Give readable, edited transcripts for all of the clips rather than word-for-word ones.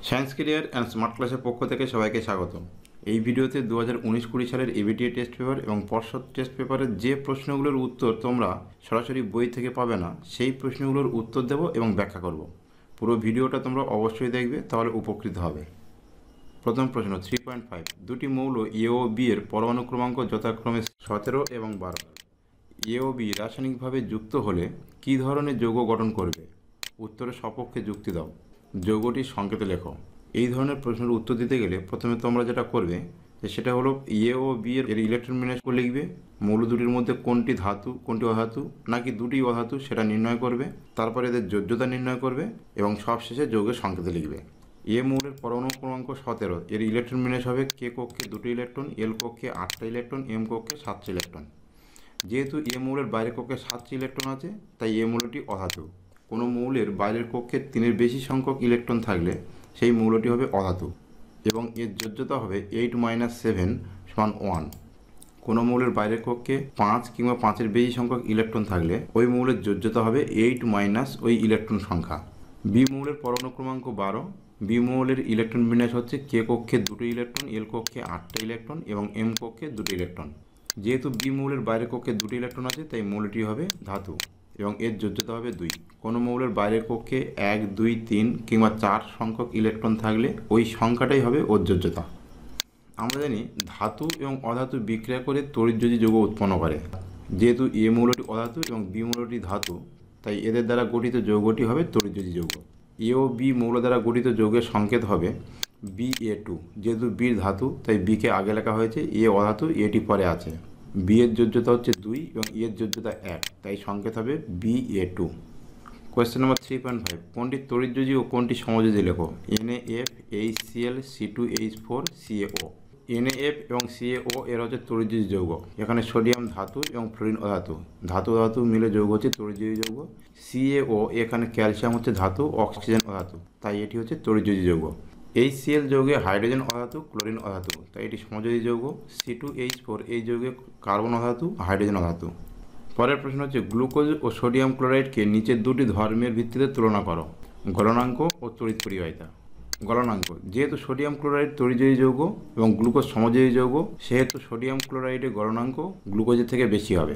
Science career and smart ক্লাসের পক্ষ থেকে সবাইকে স্বাগতম। এই ভিডিওতে 2019-20 সালের এবিটিএ টেস্ট পেপার এবং পর্ষদ টেস্ট পেপারের যে প্রশ্নগুলোর উত্তর তোমরা সরাসরি বই থেকে পাবে না, সেই প্রশ্নগুলোর উত্তর দেব এবং ব্যাখ্যা করব। পুরো ভিডিওটা তোমরা অবশ্যই দেখবে, তাহলে উপকৃত হবে। প্রথম প্রশ্ন 3.5, দুটি মৌল এ ও বি এর পরমাণু ক্রমাঙ্ক যথাক্রমে 17 এবং 12। এ ও বি রাসায়নিকভাবে যুক্ত হলে কী ধরনের যৌগ গঠন করবে? উত্তরের সপক্ষে যুক্তি দাও। যৌগটির সংকেতে লেখো। এই ধরনের প্রশ্নের উত্তর দিতে গেলে প্রথমে তোমরা যেটা করবে যে সেটা হলো এ ও বি এর ইলেকট্রন বিন্যাস লিখবে, মৌল দুটির মধ্যে কোনটি ধাতু কোনটি অধাতু নাকি দুটি অধাতু সেটা নির্ণয় করবে, তারপরে এদের যোজ্যতা নির্ণয় করবে এবং সবশেষে যৌগের সংকেতে লিখবে। এ মৌলের পরমাণু ক্রমাঙ্ক 17, এর ইলেকট্রন বিন্যাস হবে কে কক্ষে 2টি ইলেকট্রন, এল কক্ষে 8টা ইলেকট্রন, এম কক্ষে 7টি ইলেকট্রন। যেহেতু এ মৌলের বাইরের কক্ষে 7টি ইলেকট্রন আছে, তাই এ মৌলটি অধাতু। কোনো মৌলের বাইরের কক্ষে 3-এর বেশি সংখ্যক ইলেকট্রন থাকলে সেই মৌলটি হবে অধাতু এবং এর যোজ্যতা হবে 8 - 7 = 1। কোনো মৌলের বাইরের কক্ষে 5 কিংবা 5-এর বেশি সংখ্যক ইলেকট্রন থাকলে ওই মৌলের যোজ্যতা হবে 8 - ওই ইলেকট্রন সংখ্যা। বি মৌলের পরমাণু ক্রমাঙ্ক 12। বি মৌলের ইলেকট্রন বিন্যাস হচ্ছে কে কক্ষে 2টি ইলেকট্রন, এল কক্ষে 8টা ইলেকট্রন এবং এম কক্ষে 2টি ইলেকট্রন। যেহেতু বি মৌলের বাইরের কক্ষে 2টি ইলেকট্রন আছে, তাই মৌলটি হবে ধাতু এবং এর যোজ্যতা হবে 2। কোনো মৌলের বাইরের কক্ষে 1, 2, 3 কিংবা 4 সংখ্যক ইলেকট্রন থাকলে ওই সংখ্যাটাই হবে ওর যোজ্যতা। আমরা জানি ধাতু এবং অধাতু বিক্রিয়া করে তড়িৎযোজী যৌগ উৎপন্ন করে। যেহেতু এ মৌলটি অধাতু এবং বি মৌলটি ধাতু, তাই এদের দ্বারা গঠিত যৌগটি হবে তড়িৎযোজী যৌগ। এ ও বি মৌল দ্বারা গঠিত যৌগের সংকেত হবে Ba2। যেহেতু বি ধাতু, তাই বিকে আগে লেখা হয়েছে, এ অধাতু, এটি পরে আছে। বি এর যোজ্যতা হচ্ছে 2 এবং এর যোজ্যতা 1, তাই সংকেত হবে Ba2। কোয়েশ্চেন নম্বর 3.5, কোনটি তড়িৎযোজী ও কোনটি সমযোজী লেখো। NaF, HCl, C2H4, CaO। NaF এবং CaO এর হচ্ছে তড়িৎযোজী যৌগ। এখানে সোডিয়াম ধাতু এবং ফ্লোরিন অধাতু, ধাতু ধাতু মিলে যৌগ হচ্ছে তড়িৎযোজী যৌগ। CaO, এখানে ক্যালসিয়াম হচ্ছে ধাতু, অক্সিজেন অধাতু, তাই এটি হচ্ছে তড়িৎযোজী যৌগ। HCl যৌগে হাইড্রোজেন অধাতু, ক্লোরিন অধাতু, তাই এটি সমযোজী যৌগ। C2H4 এই যৌগে কার্বন অধাতু, হাইড্রোজেন অধাতু। পরের প্রশ্ন হচ্ছে গ্লুকোজ ও সোডিয়াম ক্লোরাইডকে নিচের দুটি ধর্মের ভিত্তিতে তুলনা করো। গলনাঙ্ক ও তড়িৎ পরিবাহিতা। গলনাঙ্ক, যেহেতু সোডিয়াম ক্লোরাইড তড়িৎযোজী যৌগ এবং গ্লুকোজ সমযোজী যৌগ, সেহেতু সোডিয়াম ক্লোরাইডের গলনাঙ্ক গ্লুকোজের থেকে বেশি হবে।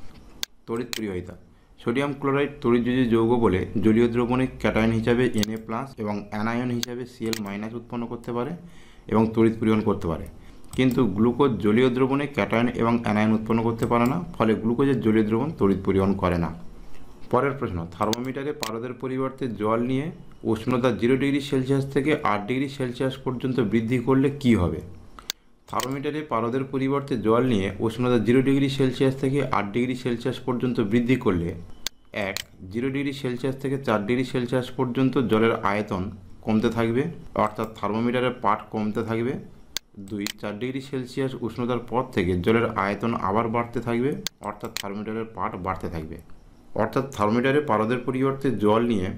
তড়িৎ পরিবাহিতা, সোডিয়াম ক্লোরাইড তড়িৎযোজী যৌগ বলে জলীয় দ্রবণে ক্যাটায়ন হিসাবে Na+ এবং অ্যানায়ন হিসাবে Cl- উৎপন্ন করতে পারে এবং তড়িৎ পরিবহন করতে পারে। কিন্তু গ্লুকোজ জলীয় দ্রবণে ক্যাটায়ন এবং অ্যানায়ন উৎপন্ন করতে পারে না, ফলে গ্লুকোজের জলীয় দ্রবণ তড়িৎ পরিবহন করে না। পরের প্রশ্ন, থার্মোমিটারে পারদের পরিবর্তে জল নিয়ে উষ্ণতা 0°C থেকে 8°C পর্যন্ত বৃদ্ধি করলে কি হবে? থার্মোমিটারে পারদের পরিবর্তে জল নিয়ে উষ্ণতা 0°C থেকে 8°C পর্যন্ত বৃদ্ধি করলে 1. 0°C থেকে 4°C পর্যন্ত জলের আয়তন কমতে থাকবে, অর্থাৎ থার্মোমিটারের পাঠ কমতে থাকবে। 2. 4°C উষ্ণতার পর থেকে জলের আয়তন আবার বাড়তে থাকবে, অর্থাৎ থার্মোমিটারের পাঠ বাড়তে থাকবে। অর্থাৎ থার্মোমিটারে পারদের পরিবর্তে জল নিয়ে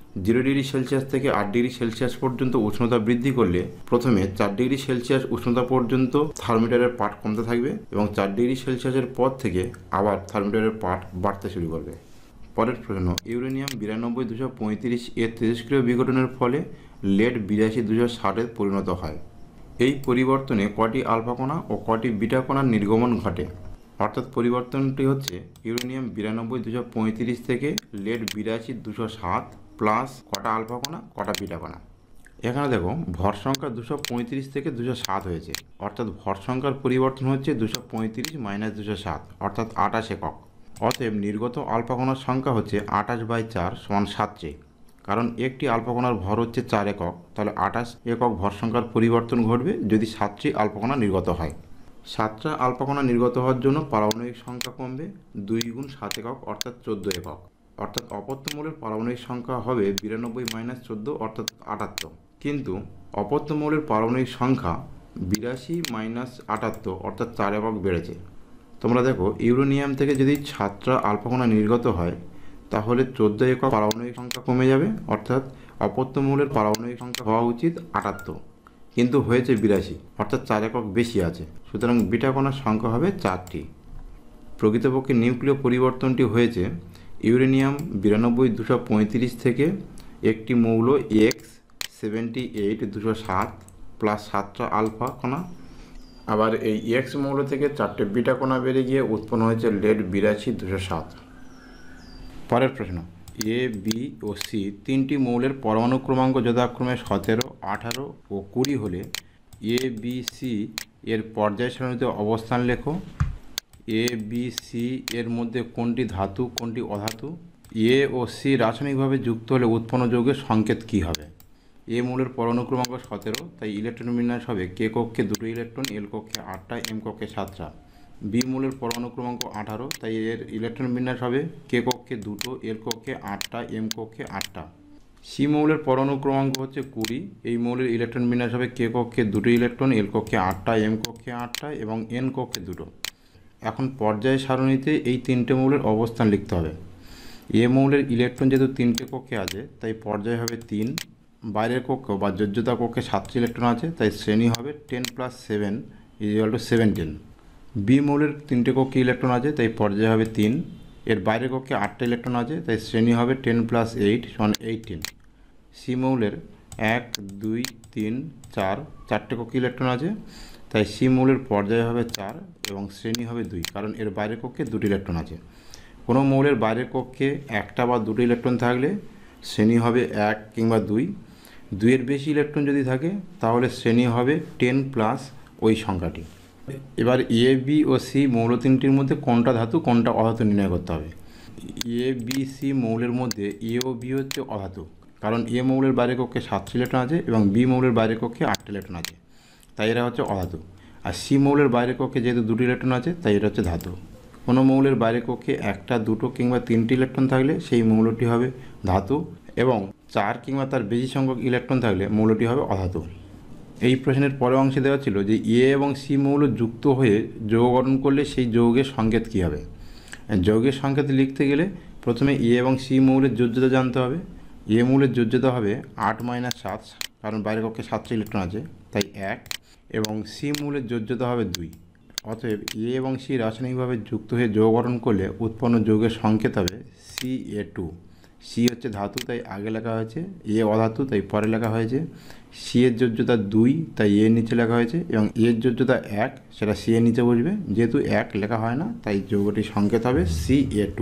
0°C থেকে 8°C পর্যন্ত উষ্ণতা বৃদ্ধি করলে প্রথমে 4°C উষ্ণতা পর্যন্ত থার্মোমিটারের পাঠ কমতে থাকবে এবং 4°C পর থেকে আবার থার্মোমিটারের পাঠ বাড়তে শুরু করবে। পরের প্রশ্ন, ইউরেনিয়াম 92-235 এর তেজস্ক্রিয় বিঘটনের ফলে lead 82-260 পরিণত হয়। এই পরিবর্তনে কটি আলফা কণা ও কটি বিটা কণার নির্গমন ঘটে? অর্থাৎ পরিবর্তনটি হচ্ছে ইউরেনিয়াম 92-235 থেকে lead 82-207 প্লাস কটা আলফা কণা কটা বিটা কণা। এখানে দেখো ভর সংখ্যা 235 থেকে 207 হয়েছে, অর্থাৎ ভর সংখ্যার পরিবর্তন হচ্ছে 235 - 207, অর্থাৎ 28 একক। অতএব নির্গত আলফা কণার সংখ্যা হচ্ছে 28/4 = 7। কারণ একটি আলফা কণার ভর হচ্ছে 4 একক, তাহলে 28 একক ভর সংখ্যার পরিবর্তন ঘটবে যদি 7টি আলফা কণা নির্গত হয়। 7টা আলফা কণা নির্গত হওয়ার জন্য পারমাণবিক সংখ্যা কমবে 2 × 7 একক, অর্থাৎ 14 একক। অর্থাৎ অপত্য মৌলের পারমাণবিক সংখ্যা হবে 92 - 14, অর্থাৎ 78। কিন্তু অপত্য মৌলের পারমাণবিক সংখ্যা 82 - 78, অর্থাৎ 4 একক বেড়েছে। তোমরা দেখো ইউরেনিয়াম থেকে যদি 7টা আলফা কণা নির্গত হয়, তাহলে 14 একক পারমাণবিক সংখ্যা কমে যাবে, অর্থাৎ অপত্য মৌলের পারমাণবিক সংখ্যা হওয়া উচিত 78, কিন্তু হয়েছে 82, অর্থাৎ 4 একক বেশি আছে। সুতরাং বিটা কণার সংখ্যা হবে 4টি। প্রকৃতপক্ষে নিউক্লিয় পরিবর্তনটি হয়েছে ইউরেনিয়াম 92-235 থেকে একটি মৌল X 78 207 প্লাস 7টা আলফা কণা। আবার এই এক্স মৌল থেকে 4টে বিটা কণা বেরিয়ে গিয়ে উৎপন্ন হয়েছে লেড 82 207। পরের প্রশ্ন, এ বি ও সি তিনটি মৌলের পরমাণু ক্রমাঙ্ক যথাক্রমে 17, 18 ও 20 হলে এ বি সি এর পর্যায় সারণীতে অবস্থান লেখো। এ বি সি এর মধ্যে কোনটি ধাতু কোনটি অধাতু? এ ও সি রাসায়নিকভাবে যুক্ত হলে উৎপন্ন যৌগের সংকেত কী হবে? এ মৌলের পরমাণু ক্রমাঙ্ক 17, তাই ইলেকট্রন বিন্যাস হবে কে কক্ষে 2টো ইলেকট্রন, এল কক্ষে 8টা, এম কক্ষে 7টা। বি মৌলের পরমাণু ক্রমাঙ্ক 18, তাই এর ইলেকট্রন বিন্যাস হবে কে কক্ষে 2টো, এল কক্ষে 8টা, এম কক্ষে 8টা। সি মৌলের পরমাণু ক্রমাঙ্ক হচ্ছে 20, এই মৌলের ইলেকট্রন বিন্যাস হবে কে কক্ষে 2টো ইলেকট্রন, এল কক্ষে 8টা, এম কক্ষে 8টা এবং এন কক্ষে 2টো। এখন পর্যায় সারণীতে এই তিনটে মৌলের অবস্থান লিখতে হবে। এ মৌলের ইলেকট্রন যেহেতু 3টে কক্ষে আছে, তাই পর্যায় হবে 3। বাইরের কক্ষ বা যোজ্যতা কক্ষে 7টি ইলেকট্রন আছে, তাই শ্রেণী হবে 10 + 7 = 17। বি মৌলের 3টে কক্ষে ইলেকট্রন আছে, তাই পর্যায় হবে 3। এর বাইরের কক্ষে 8টা ইলেকট্রন আছে, তাই শ্রেণী হবে 10 + 8 = 18। সি মৌলের 1, 2, 3, 4 চারটে কক্ষে ইলেকট্রন আছে, তাই সি মৌলের পর্যায় হবে 4 এবং শ্রেণী হবে 2, কারণ এর বাইরের কক্ষে 2টি ইলেকট্রন আছে। কোনো মৌলের বাইরের কক্ষে একটা বা দুটো ইলেকট্রন থাকলে শ্রেণী হবে 1 কিংবা 2। 2-এর বেশি ইলেকট্রন যদি থাকে তাহলে শ্রেণী হবে 10 প্লাস ওই সংখ্যাটি। এবার এ বি ও সি মৌল তিনটির মধ্যে কোনটা ধাতু কোনটা অধাতু নির্ণয় করতে হবে। এ বি সি মৌলের মধ্যে এ ও বি হচ্ছে অধাতু, কারণ এ মৌলের বাইরের কক্ষে 7টি ইলেকট্রন আছে এবং বি মৌলের বাইরের কক্ষে 8টি ইলেকট্রন আছে, তাই এরা হচ্ছে অধাতু। আর সি মৌলের বাইরের কক্ষে যেহেতু 2টি ইলেকট্রন আছে, তাই এটা হচ্ছে ধাতু। কোনো মৌলের বাইরের কক্ষে একটা, দুটো কিংবা 3টি ইলেকট্রন থাকলে সেই মৌলটি হবে ধাতু এবং 4 কিংবা তার বেশি সংখ্যক ইলেকট্রন থাকলে মৌলটি হবে অধাতু। এই প্রশ্নের পরের অংশে দেওয়া ছিল যে এ এবং সি মৌল যুক্ত হয়ে যৌগ গঠন করলে সেই যৌগের সংকেত কী হবে। যৌগের সংকেত লিখতে গেলে প্রথমে এ এবং সি মৌলের যোজ্যতা জানতে হবে। এ মৌলের যোজ্যতা হবে 8 - 7, কারণ বাইরের কক্ষে 7টি ইলেকট্রন আছে, তাই 1, এবং সি মৌলের যোজ্যতা হবে 2। অতএব এ এবং সি রাসায়নিকভাবে যুক্ত হয়ে যৌগ গঠন করলে উৎপন্ন যৌগের সংকেত হবে Ca2। সি হচ্ছে ধাতু, তাই আগে লেখা হয়েছে, এ অধাতু তাই পরে লেখা হয়েছে। সি এর যোজ্যতা 2, তাই এর নিচে লেখা হয়েছে, এবং এর যোজ্যতা 1, সেটা সি এর নিচে বসবে। যেহেতু 1 লেখা হয় না, তাই যৌগটির সংকেত হবে Ca2।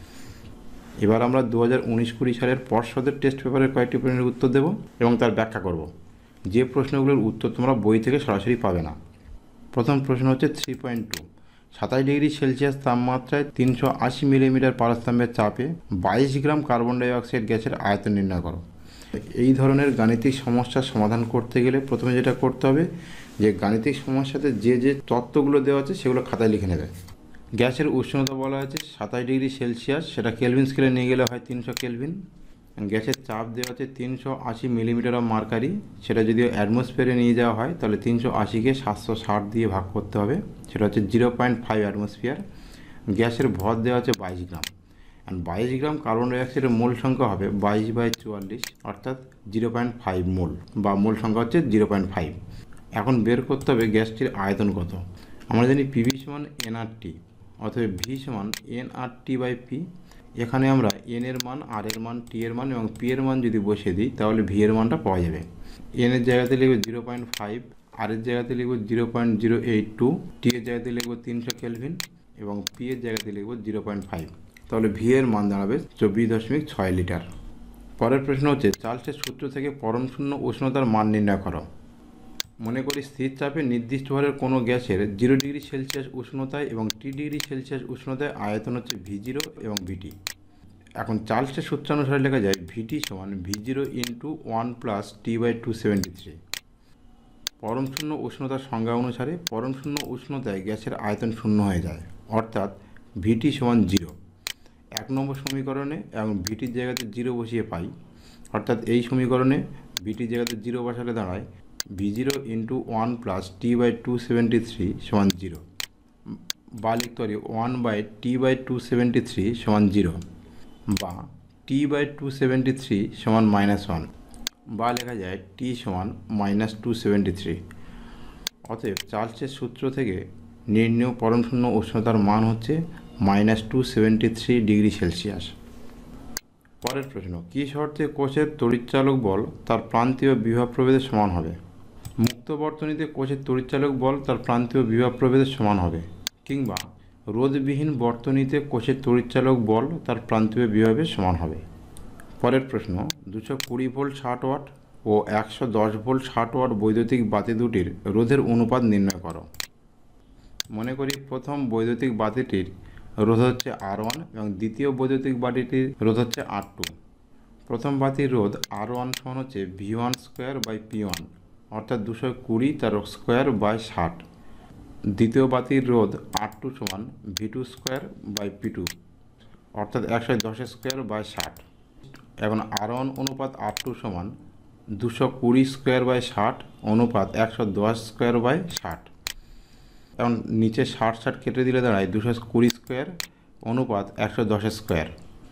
এবার আমরা 2019-20 সালের পর্ষদের টেস্ট পেপারের কয়েকটি প্রশ্নের উত্তর দেব এবং তার ব্যাখ্যা করব। যে প্রশ্নগুলোর উত্তর তোমরা বই থেকে সরাসরি পাবে না। প্রথম প্রশ্ন হচ্ছে 3.2, 27 ডিগ্রি সেলসিয়াস তাপমাত্রায় 380 মিলিমিটার পারস্তম্ভের চাপে 22 গ্রাম কার্বন ডাইঅক্সাইড গ্যাসের আয়তন নির্ণয় করো। এই ধরনের গাণিতিক সমস্যার সমাধান করতে গেলে প্রথমে যেটা করতে হবে, যে গাণিতিক সমস্যাতে যে যে তত্ত্বগুলো দেওয়া আছে সেগুলো খাতায় লিখে নেবে। গ্যাসের উষ্ণতা বলা আছে 27 ডিগ্রি সেলসিয়াস, সেটা কেলভিন স্কেলে নিয়ে গেলে হয় 300 কেলভিন। গ্যাসের চাপ দেওয়া আছে 380 মিলিমিটার অফ মার্কারি, সেটা যদি অ্যাটমসফিয়ারে নিয়ে যাওয়া হয় তাহলে 380কে 760 দিয়ে ভাগ করতে হবে, সেটা হচ্ছে 0.5 অ্যাটমসফিয়ার। গ্যাসের ভর দেওয়া আছে 22 গ্রাম, অ্যান্ড 22 গ্রাম কার্বন ডাইঅক্সাইডের মোল সংখ্যা হবে 22/44, অর্থাৎ 0.5 মোল, বা মোল সংখ্যা হচ্ছে 0.5। এখন বের করতে হবে গ্যাসটির আয়তন কত। আমরা জানি পিভি সমান এনআরটি, অতএব ভি সমান nRT/P। এখানে আমরা এন এর মান, আর এর মান, টি এর মান এবং পি এর মান যদি বসিয়ে দিই তাহলে ভি এর মানটা পাওয়া যাবে। এন এর জায়গাতে লিখব 0.5, আর এর জায়গাতে লিখব 0.082, টি এর জায়গাতে লিখব 300 কেলভিন এবং পি এর জায়গাতে লিখব 0.5। তাহলে ভি এর মান দাঁড়াবে 24.6 লিটার। পরের প্রশ্ন হচ্ছে চার্লসের সূত্র থেকে পরম শূন্য উষ্ণতার মান নির্ণয় করো। মনে করি স্থির চাপে নির্দিষ্ট ভরের কোনো গ্যাসের 0 ডিগ্রি সেলসিয়াস উষ্ণতায় এবং টি ডিগ্রি সেলসিয়াস উষ্ণতায় আয়তন হচ্ছে V0 এবং VT। এখন চার্লসের সূত্রানুসারে লেখা যায় VT সমান V0 × 1 + T/273। পরম শূন্য উষ্ণতার সংজ্ঞা অনুসারে পরম শূন্য উষ্ণতায় গ্যাসের আয়তন শূন্য হয়ে যায়, অর্থাৎ VT সমান 0। 1 নম্বর সমীকরণে এবং VTর জায়গাতে 0 বসিয়ে পাই, অর্থাৎ এই সমীকরণে VTর জায়গাতে 0 বসালে দাঁড়ায় V0 × 1 + T/273 সমান 0, বা লিখতে পারি 1/T/273 সমান 0, বা T/273 সমান -1, বা লেখা যায় T সমান -273। অতএব চার্লসের সূত্র থেকে নির্ণেয় পরম শূন্য উষ্ণতার মান হচ্ছে -273 ডিগ্রি সেলসিয়াস। পরের প্রশ্ন, কী শর্তে কোষের তড়িৎচালক বল তার প্রান্তীয় বিভব প্রভেদের সমান হবে? মুক্ত বর্তনীতে কোষের তড়িৎচালক বল তার প্রান্তীয় বিভব প্রভেদের সমান হবে, কিংবা রোধবিহীন বর্তনীতে কোষের তড়িৎচালক বল তার প্রান্তীয় বিভবের সমান হবে। পরের প্রশ্ন, 220 ভোল্ট 60 ওয়াট ও 110 ভোল্ট 60 ওয়াট বৈদ্যুতিক বাতি দুটির রোধের অনুপাত নির্ণয় করো। মনে করি প্রথম বৈদ্যুতিক বাতিটির রোধ হচ্ছে R1 এবং দ্বিতীয় বৈদ্যুতিক বাতিটির রোধ হচ্ছে R2। প্রথম বাতির রোধ R1 সমান হচ্ছে V1 স্কোয়ার বাই P1, অর্থাৎ 220 তার স্কোয়ার বাই 60। দ্বিতীয় বাতির রোধ R2 সমান V2 স্কোয়ার বাই P2, অর্থাৎ 110 স্কোয়ার বাই 60। এখন R1 অনুপাত R2 সমান 220 স্কোয়ার বাই 60 অনুপাত 110 স্কোয়ার বাই 60। এখন নিচে 60 কেটে দিলে দাঁড়ায় 220 স্কোয়ার অনুপাত 110 স্কোয়ার।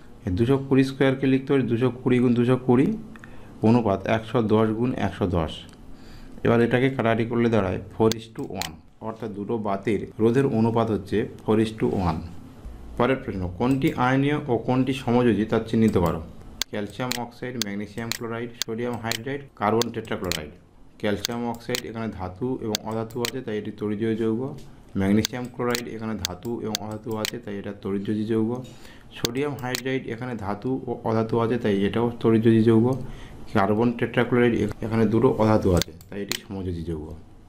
220 স্কোয়ারকে লিখতে পারি 220 গুণ 220 অনুপাত 110 গুণ 110। এবার এটাকে কাটাকাটি করলে দাঁড়ায় 4:1, অর্থাৎ দুটো বাতির রোধের অনুপাত হচ্ছে 4:1। পরের প্রশ্ন, কোনটি আয়নীয় ও কোনটি সমযোজী তা চিহ্নিত করো। Calcium oxide, magnesium chloride, sodium hydride, carbon tetrachloride. Calcium oxide এখানে ধাতু এবং অধাতু আছে, তাই এটি তড়িৎযোজী যৌগ। ম্যাগনেসিয়াম ক্লোরাইড এখানে ধাতু এবং অধাতু আছে, তাই এটা তড়িৎযোজী যৌগ। সোডিয়াম হাইড্রাইড এখানে ধাতু ও অধাতু আছে, তাই এটাও তড়িৎযোজী যৌগ। কার্বন টেট্রাক্লোরাইড এখানে দুটো অধাতু আছে, তাই এটি সমযোজী যৌগ।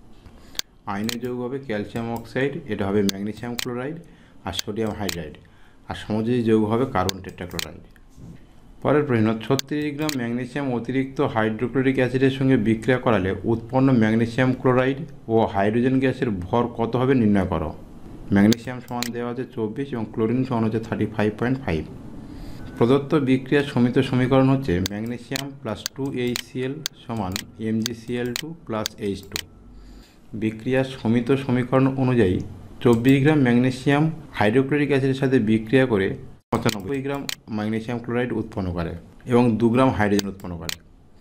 আয়নীয় যৌগ হবে ক্যালসিয়াম অক্সাইড, এটা হবে ম্যাগনেসিয়াম ক্লোরাইড আর সোডিয়াম হাইড্রাইড, আর সমযোজী যৌগ হবে কার্বন টেট্রাক্লোরাইড। পরের প্রশ্ন, 36 গ্রাম ম্যাগনেসিয়াম অতিরিক্ত হাইড্রোক্লোরিক অ্যাসিডের সঙ্গে বিক্রিয়া করালে উৎপন্ন ম্যাগনেসিয়াম ক্লোরাইড ও হাইড্রোজেন গ্যাসের ভর কত হবে নির্ণয় করো। ম্যাগনেসিয়াম সমান দেওয়া আছে 24 এবং ক্লোরিন সমান হচ্ছে 35.5। প্রদত্ত বিক্রিয়ার সমিত সমীকরণ হচ্ছে ম্যাগনেসিয়াম প্লাস 2HCl সমান MgCl2 প্লাস H2। বিক্রিয়ার সমিত সমীকরণ অনুযায়ী 24 গ্রাম ম্যাগনেসিয়াম হাইড্রোক্লোরিক অ্যাসিডের সাথে বিক্রিয়া করে 95 গ্রাম ম্যাগনেসিয়াম ক্লোরাইড উৎপন্ন করে এবং 2 গ্রাম হাইড্রোজেন উৎপন্ন করে।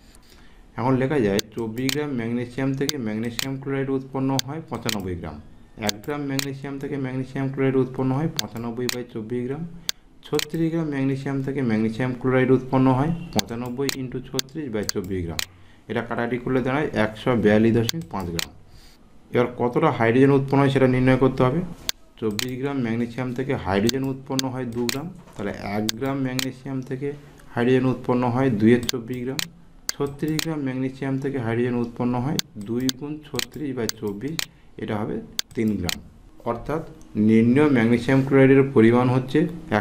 এখন লেখা যায় 24 গ্রাম ম্যাগনেসিয়াম থেকে ম্যাগনেসিয়াম ক্লোরাইড উৎপন্ন হয় 95 গ্রাম। 1 গ্রাম ম্যাগনেসিয়াম থেকে ম্যাগনেসিয়াম ক্লোরাইড উৎপন্ন হয় 95/24 গ্রাম। 36 গ্রাম ম্যাগনেসিয়াম থেকে ম্যাগনেসিয়াম ক্লোরাইড উৎপন্ন হয় 95 × 36/24 গ্রাম। এটা কাটাকাটি করলে দাঁড়ায় 142.5 গ্রাম। এবার কতটা হাইড্রোজেন উৎপন্ন হয় সেটা নির্ণয় করতে হবে। 24 গ্রাম ম্যাগনেসিয়াম থেকে হাইড্রোজেন উৎপন্ন হয় 2 গ্রাম, তাহলে 1 গ্রাম ম্যাগনেসিয়াম থেকে হাইড্রোজেন উৎপন্ন হয় 2/24 গ্রাম। 36 গ্রাম ম্যাগনেসিয়াম থেকে হাইড্রোজেন উৎপন্ন হয় 2 × 36/24, এটা হবে 3 গ্রাম। অর্থাৎ নির্ণীয় ম্যাগনেসিয়াম ক্লোরাইডের পরিমাণ হচ্ছে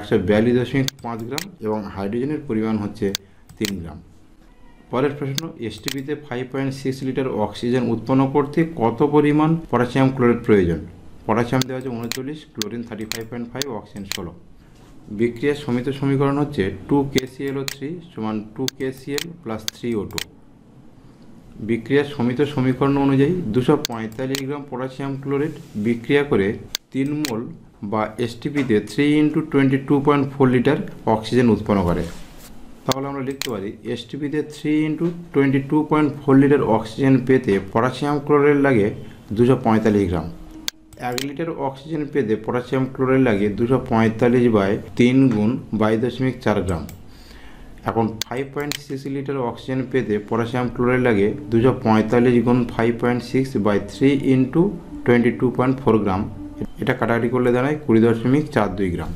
142.5 গ্রাম এবং হাইড্রোজেনের পরিমাণ হচ্ছে 3 গ্রাম। পরের প্রশ্ন, এসটিপিতে 5.6 লিটার অক্সিজেন উৎপন্ন করতে কত পরিমাণ পটাশিয়াম ক্লোরাইড প্রয়োজন। পটাশিয়াম দেওয়া আছে 39, ক্লোরিন 35.5, অক্সিজেন 16। বিক্রিয়ার সমিত সমীকরণ হচ্ছে 2KClO3 সমান 2KCl প্লাস 3O2। বিক্রিয়ার সমিত সমীকরণ অনুযায়ী 245 গ্রাম পটাশিয়াম ক্লোরাইড বিক্রিয়া করে 3 মোল বা এসটিপিতে 3 × 22.4 লিটার অক্সিজেন উৎপন্ন করে। তাহলে আমরা লিখতে পারি এসটিপিতে 3 × 22.4 লিটার অক্সিজেন পেতে পটাশিয়াম ক্লোরাইড লাগে 245 গ্রাম। 1 লিটার অক্সিজেন পেতে পটাশিয়াম ক্লোরাইড লাগে 245/3 গুণ 22.4 গ্রাম। এখন 5.6 লিটার অক্সিজেন পেতে পটাশিয়াম ক্লোরাইড লাগে 245 গুণ 5.6/3 × 22.4 গ্রাম। এটা কাটাকাটি করলে দাঁড়ায় 20.42 গ্রাম।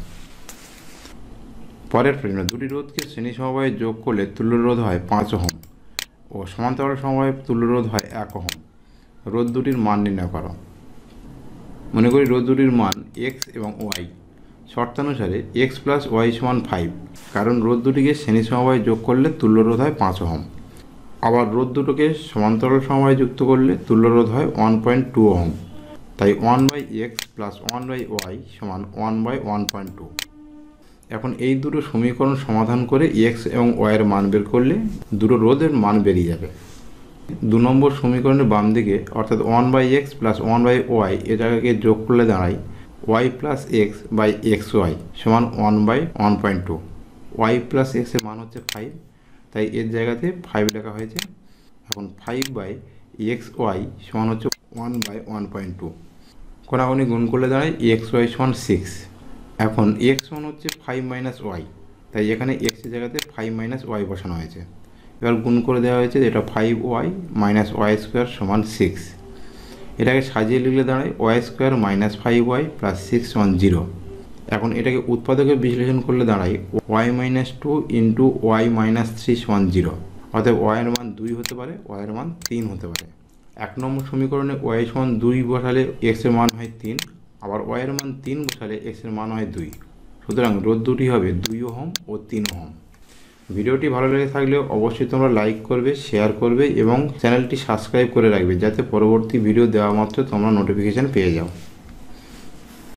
পরের প্রশ্ন, দুটি রোধকে শ্রেণী সমবায়ে যোগ করলে তুল্য রোধ হয় 5 ওহম ও সমান্তরাল সমবায়ে তুল্য রোধ হয় 1 ওহম। রোধ দুটির মান নির্ণয় করো। মনে করি রোধ দুটির মান x এবং y। শর্তানুসারে x + y = 5, কারণ রোধ দুটিকে শ্রেণী সমবায়ে যোগ করলে তুল্য রোধ হয় 5 ওহম। আবার রোধ দুটোকে সমান্তরাল সমবায়ে যুক্ত করলে তুল্য রোধ হয় 1.2 ওহম। তাই 1/x + 1/y = 1/1.2। এখন এই দুটো সমীকরণ সমাধান করে x এবং y এর মান বের করলে দুটো রোধের মান বেরিয়ে যাবে। 2 নম্বর সমীকরণের বাম দিকে অর্থাৎ 1/x + 1/y এটাকে যোগ করলে দাঁড়ায় y + x/xy সমান 1/1.2। y + x এর মান হচ্ছে 5, তাই এর জায়গাতে 5 লেখা হয়েছে। এখন 5/xy সমান হচ্ছে 1/1.2। কোনাকুনি গুণ করলে দাঁড়ায় xy সমান 6। এখন x সমান হচ্ছে 5 - y, তাই এখানে x এর জায়গাতে ফাইভ মাইনাস ওয়াই বসানো হয়েছে। এবার গুণ করে দেওয়া হয়েছে, এটা 5y মাইনাস ওয়াই স্কোয়ার সমান 6। এটাকে সাজিয়ে লিখলে দাঁড়ায় Y square minus 5y plus 6 সমান 0। এখন এটাকে উৎপাদকে বিশ্লেষণ করলে দাঁড়ায় y minus 2 into y minus 3 সমান 0। অর্থাৎ ওয়াইয়ের মান 2 হতে পারে, ওয়াইয়ের মান 3 হতে পারে। 1 নম্বর সমীকরণে ওয়াই সমান 2 বসালে এক্সের মান হয় 3, আবার ওয়াইয়ের মান 3 বসালে এক্সের মান হয় 2। সুতরাং রোধ দুটি হবে 2 ওহম ও 3 ওহম। ভিডিওটি ভালো লেগে থাকলে অবশ্যই তোমরা লাইক করবে, শেয়ার করবে এবং চ্যানেলটি সাবস্ক্রাইব করে রাখবে, যাতে পরবর্তী ভিডিও দেওয়া মাত্র তোমরা নোটিফিকেশান পেয়ে যাও।